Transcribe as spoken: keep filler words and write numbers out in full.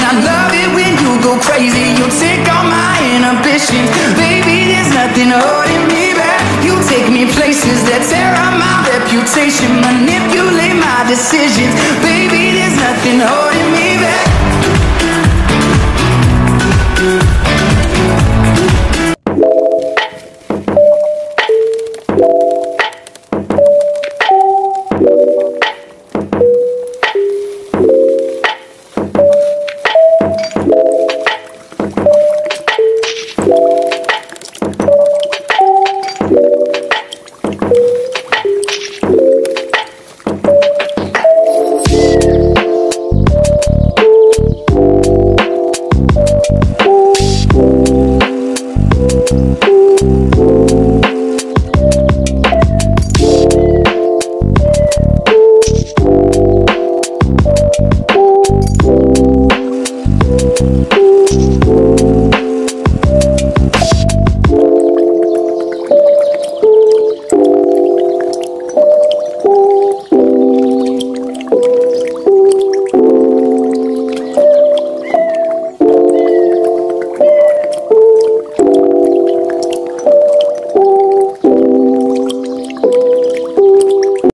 I love it when you go crazy. You take all my inhibitions. Baby, there's nothing holding me back. You take me places that tear up my reputation, manipulate my decisions. Baby, there's nothing holding me back.